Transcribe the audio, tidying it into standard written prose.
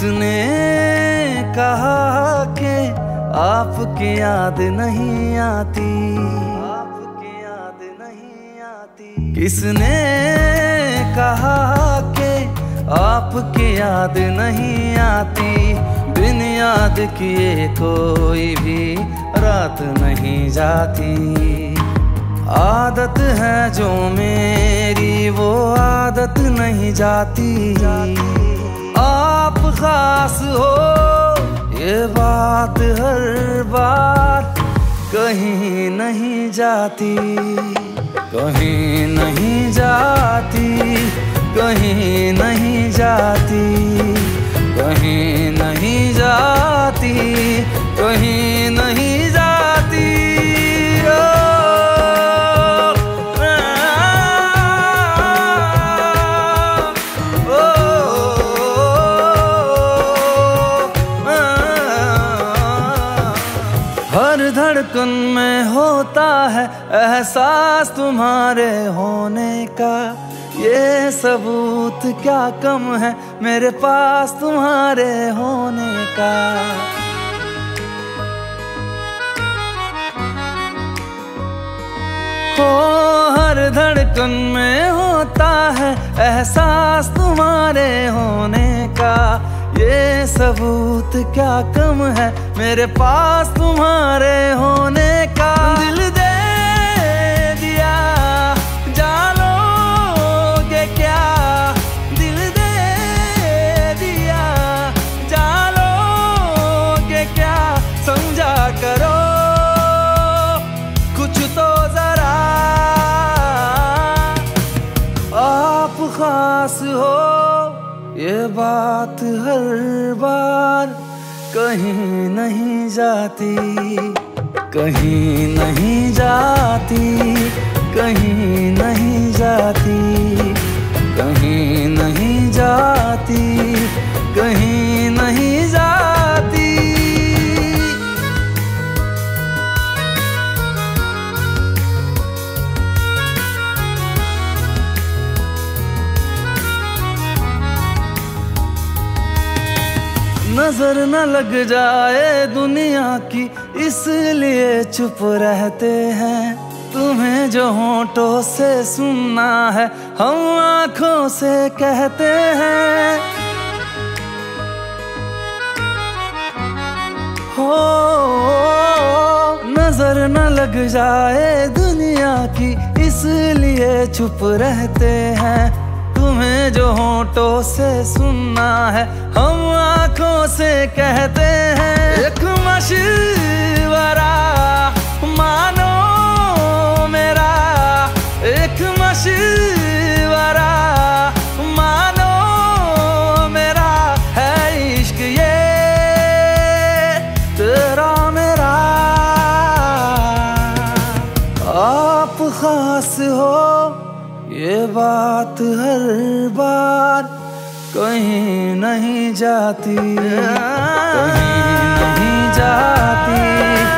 किसने कहा कि आपकी याद नहीं आती, आपकी याद नहीं आती। किसने कहा कि आपकी याद नहीं आती, बिन याद किए कोई भी रात नहीं जाती। आदत है जो मेरी वो आदत नहीं जाती, आप खास हो ये बात हर बार कहीं नहीं जाती, कहीं नहीं जाती, कहीं नहीं जाती, कहीं नहीं जाती, कहीं नहीं जाती। हर धड़कन में होता है एहसास तुम्हारे होने का, ये सबूत क्या कम है मेरे पास तुम्हारे होने का। हो हर धड़कन में होता है एहसास तुम्हारे होने का, ये सबूत क्या कम है मेरे पास तुम्हारे होने का। दिल दे दिया जानोगे क्या, दिल दे दिया जानोगे क्या, समझा करो कुछ तो जरा। आप खास हो ये बात हर बार कहीं नहीं जाती, कहीं नहीं जाती, कहीं नहीं जाती, कहीं नहीं जाती, कहीं नहीं जाती। नजर न लग जाए दुनिया की इसलिए चुप रहते हैं, तुम्हें जो होंठों से सुनना है हम आँखों से कहते हैं। हो नजर न लग जाए दुनिया की इसलिए चुप रहते हैं, तुम्हें जो होंठों से सुनना है हम आँखों से कहते हैं। एक मशवरा मानो मेरा, एक मशवरा मानो मेरा, है इश्क ये तेरा मेरा। आप खास हो ये बात हर बार कहीं नहीं जाती, कहीं नहीं जाती,